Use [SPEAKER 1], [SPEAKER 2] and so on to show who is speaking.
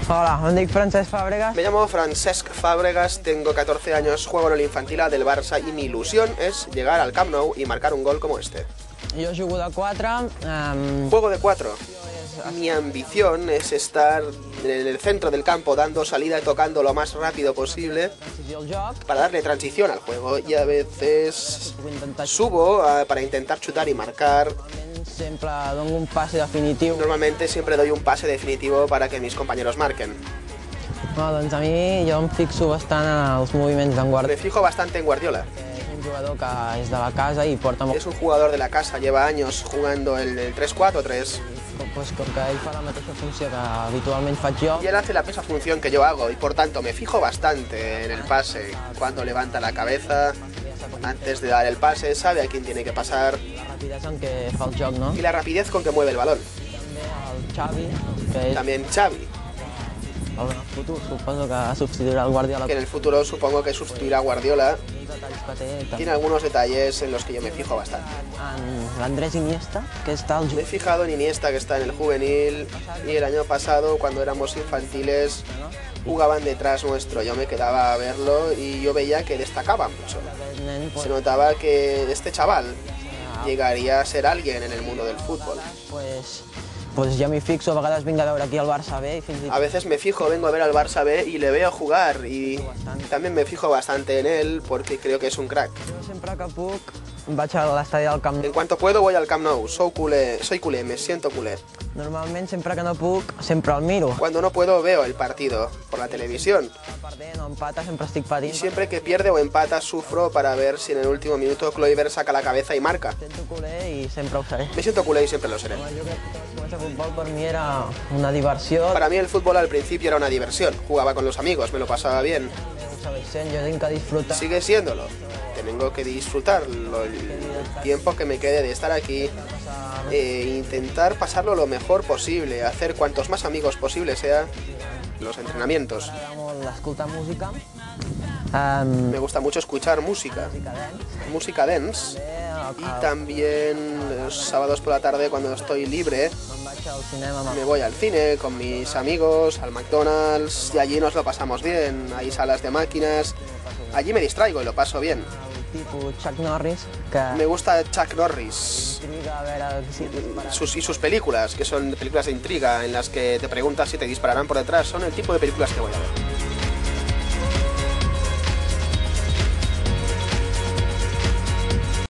[SPEAKER 1] Hola, em dic Francesc Fàbregas.
[SPEAKER 2] Me llamo Francesc Fàbregas, tengo 14 años, juego en el Infantil A del Barça y mi ilusión es llegar al Camp Nou y marcar un gol como este.
[SPEAKER 1] Jo jugo de 4.
[SPEAKER 2] Juego de 4. Mi ambición es estar en el centro del campo dando salida y tocando lo más rápido posible para darle transición al juego, y a veces subo para intentar chutar y marcar.
[SPEAKER 1] Sempre dono un passe definitiu.
[SPEAKER 2] Normalmente siempre doy un pase definitivo para que mis compañeros marquen.
[SPEAKER 1] No, doncs a mi jo em fixo bastant en els moviments d'en Guardiola.
[SPEAKER 2] Me fijo bastante en Guardiola.
[SPEAKER 1] És un jugador que és de la casa i porta molt...
[SPEAKER 2] Es un jugador de la casa, lleva años jugando el 3-4-3.
[SPEAKER 1] Pues com que ell fa la mateixa funció que habitualment faig jo,
[SPEAKER 2] Y él hace la misma función que yo hago, y por tanto me fijo bastante en el pase. Cuando levanta la cabeza, antes de dar el pase, sabe a quién tiene que pasar.
[SPEAKER 1] la rapidesa en què fa el joc, no?
[SPEAKER 2] Y la rapidez con que mueve el balón.
[SPEAKER 1] També el Xavi, que és
[SPEAKER 2] También Xavi,
[SPEAKER 1] el futur, suposo que substituirà el Guardiola.
[SPEAKER 2] que en el futuro supongo que sustituirá a Guardiola.
[SPEAKER 1] Els detalls que té,
[SPEAKER 2] Tiene algunos detalles en los que yo me fijo bastante.
[SPEAKER 1] en l'Andrés Iniesta, que està al
[SPEAKER 2] Me he fijado en Iniesta, que está en el juvenil, y el año pasado, cuando éramos infantiles, jugaban detrás nuestro. Yo me quedaba a verlo y yo veía que destacaba mucho.
[SPEAKER 1] nen,
[SPEAKER 2] Se notaba que este chaval llegaría a ser alguien en el mundo del fútbol.
[SPEAKER 1] pues ja m'hi fixo, a vegades vinc a veure aquí al Barça B i fins i
[SPEAKER 2] A veces me fijo, vengo a ver al Barça B y le veo jugar, y también me fijo bastante en él porque creo que es un crack.
[SPEAKER 1] jo sempre que puc vaig a l'estadi del Camp
[SPEAKER 2] En
[SPEAKER 1] Nou.
[SPEAKER 2] cuanto puedo voy al Camp Nou, soy culé, me siento culé.
[SPEAKER 1] Normalment sempre que no puc, sempre el miro.
[SPEAKER 2] Cuando no puedo veo el partido por la televisión,
[SPEAKER 1] Perdent o empata, sempre estic
[SPEAKER 2] y
[SPEAKER 1] patint.
[SPEAKER 2] siempre que pierde o empata sufro para ver si en el último minuto Kluivert saca la cabeza y marca.
[SPEAKER 1] Sento culer i sempre ho seré.
[SPEAKER 2] Me siento culé y siempre lo seré.
[SPEAKER 1] Jo crec que començar futbol per mi era una diversió.
[SPEAKER 2] Para mí el fútbol al principio era una diversión, jugaba con los amigos, me lo pasaba bien.
[SPEAKER 1] Ho segueix sent, jo tinc que disfrutar.
[SPEAKER 2] Sigue siéndolo. Tengo que disfrutarlo, el tiempo que me quede de estar aquí, intentar pasarlo lo mejor posible, hacer cuantos más amigos posible sea los entrenamientos.
[SPEAKER 1] M'agrada molt escoltar música.
[SPEAKER 2] Me gusta mucho escuchar música dance, y también los sábados por la tarde, cuando estoy libre,
[SPEAKER 1] Me'n vaig al cinema amb
[SPEAKER 2] me voy al cine con mis amigos, al McDonald's, y allí nos lo pasamos bien. Hay salas de máquinas, allí me distraigo y lo paso bien.
[SPEAKER 1] el tipus Chuck Norris, que
[SPEAKER 2] Me gusta Chuck Norris
[SPEAKER 1] intriga a veure si
[SPEAKER 2] y sus películas, que son películas de intriga en las que te preguntas si te dispararán por detrás. Son el tipo de películas que voy a ver.